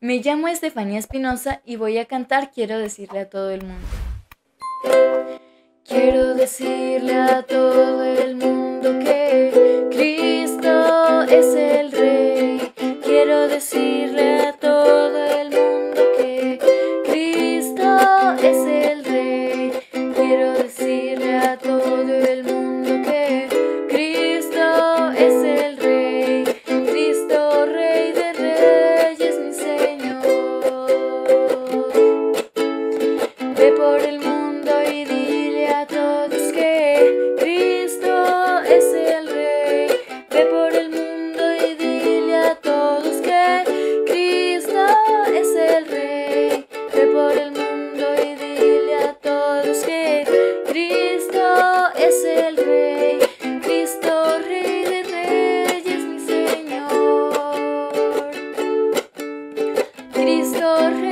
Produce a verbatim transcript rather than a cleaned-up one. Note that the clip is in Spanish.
Me llamo Estefanía Espinosa y voy a cantar Quiero decirle a todo el mundo. Quiero decirle a todo el mundo que Cristo es el Rey. Quiero decirle a todo el mundo que Cristo es el Rey. Quiero decirle a todo el mundo que Cristo es el Rey. Cristo, Rey de Reyes, mi Señor. Ve por el mundo y dile a todos que Cristo es el Rey. Ve por el mundo y dile a todos que Cristo es el Rey. Ve por el mundo y dile a todos que Cristo es el Rey. Cristo, Rey de Reyes, mi Señor. Cristo, Rey